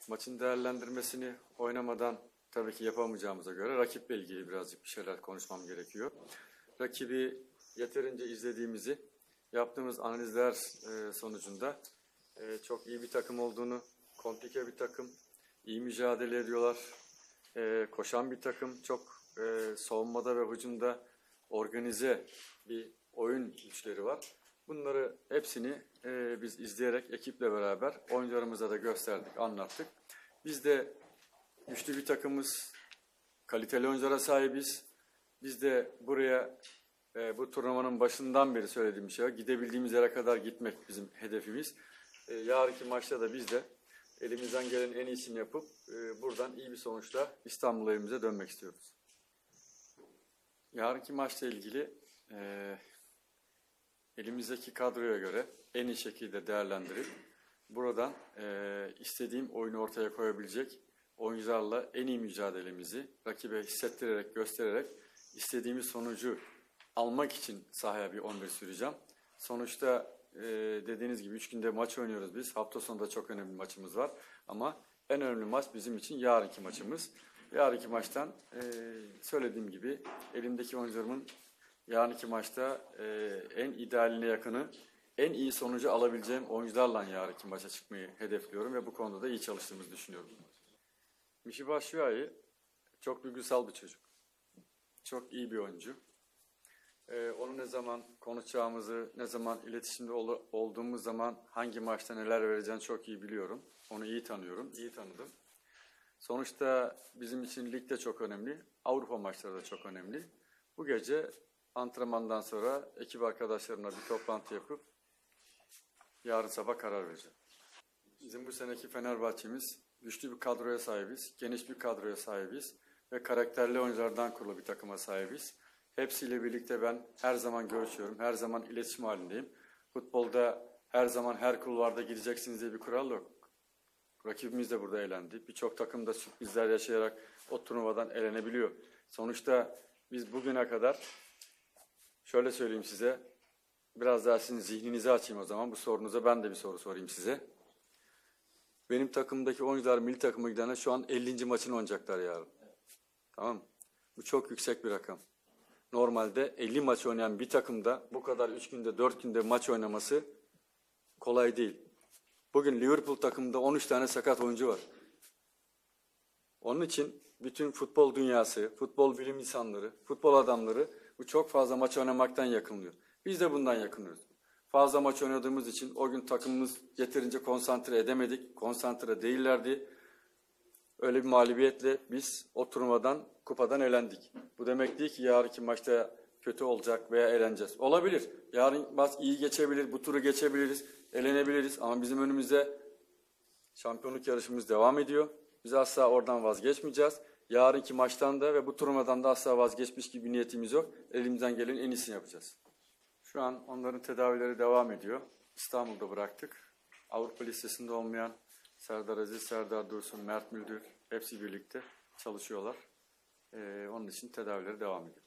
Maçın değerlendirmesini oynamadan tabii ki yapamayacağımıza göre rakiple ilgili birazcık bir şeyler konuşmam gerekiyor. Rakibi yeterince izlediğimizi, yaptığımız analizler sonucunda çok iyi bir takım olduğunu, komplike bir takım, iyi mücadele ediyorlar, koşan bir takım, çok savunmada ve hücumda organize bir oyun güçleri var. Bunları hepsini biz izleyerek ekiple beraber oyuncularımıza da gösterdik, anlattık. Biz de güçlü bir takımız, kaliteli oyunculara sahibiz. Biz de buraya bu turnuvanın başından beri söylediğim şey var. Gidebildiğimiz yere kadar gitmek bizim hedefimiz. Yarınki maçta da biz de elimizden gelen en iyisini yapıp buradan iyi bir sonuçla İstanbul evimize dönmek istiyoruz. Yarınki maçla ilgili elimizdeki kadroya göre en iyi şekilde değerlendirip buradan istediğim oyunu ortaya koyabilecek oyuncularla en iyi mücadelemizi rakibe hissettirerek, göstererek istediğimiz sonucu almak için sahaya bir 11 süreceğim. Sonuçta dediğiniz gibi 3 günde maç oynuyoruz biz. Hafta sonunda çok önemli bir maçımız var. Ama en önemli maç bizim için yarınki maçımız. Yarınki maçtan söylediğim gibi elimdeki oyuncularımın yarınki maçta en idealine yakını, en iyi sonucu alabileceğim oyuncularla yarınki maça çıkmayı hedefliyorum ve bu konuda da iyi çalıştığımızı düşünüyorum. Michy Batshuayi çok duygusal bir çocuk. Çok iyi bir oyuncu. Onu ne zaman konuşacağımızı, ne zaman iletişimde olduğumuz zaman hangi maçta neler vereceğini çok iyi biliyorum. Onu iyi tanıyorum, iyi tanıdım. Sonuçta bizim için lig de çok önemli, Avrupa maçları da çok önemli. Bu gece antrenmandan sonra ekip arkadaşlarımla bir toplantı yapıp yarın sabah karar vereceğim. Bizim bu seneki Fenerbahçe'miz güçlü bir kadroya sahibiz, geniş bir kadroya sahibiz ve karakterli oyunculardan kurulu bir takıma sahibiz. Hepsiyle birlikte ben her zaman görüşüyorum, her zaman iletişim halindeyim. Futbolda her zaman her kulvarda gideceksiniz diye bir kural yok. Rakibimiz de burada elendi. Birçok takım da sürprizler yaşayarak o turnuvadan elenebiliyor. Sonuçta biz bugüne kadar, şöyle söyleyeyim size, biraz daha sizin zihninizi açayım o zaman. Bu sorunuza ben de bir soru sorayım size. Benim takımdaki oyuncular milli takıma gidene şu an 50. maçını oynayacaklar yarın. Tamam mı? Bu çok yüksek bir rakam. Normalde 50 maç oynayan bir takımda bu kadar 3 günde 4 günde maç oynaması kolay değil. Bugün Liverpool takımında 13 tane sakat oyuncu var. Onun için bütün futbol dünyası, futbol bilim insanları, futbol adamları bu çok fazla maç oynamaktan yakınlıyor. Biz de bundan yakınıyoruz. Fazla maç oynadığımız için o gün takımımız yeterince konsantre edemedik, konsantre değillerdi. Öyle bir mağlubiyetle biz o turnuvadan, kupadan elendik. Bu demek değil ki yarınki maçta kötü olacak veya eleneceğiz. Olabilir. Yarın maç iyi geçebilir, bu turu geçebiliriz, elenebiliriz. Ama bizim önümüzde şampiyonluk yarışımız devam ediyor. Biz asla oradan vazgeçmeyeceğiz. Yarınki maçtan da ve bu turnuvadan da asla vazgeçmiş gibi bir niyetimiz yok. Elimizden gelen en iyisini yapacağız. Şu an onların tedavileri devam ediyor. İstanbul'da bıraktık. Avrupa listesinde olmayan Serdar Aziz, Serdar Dursun, Mert Müldür hepsi birlikte çalışıyorlar. Onun için tedavileri devam ediyor.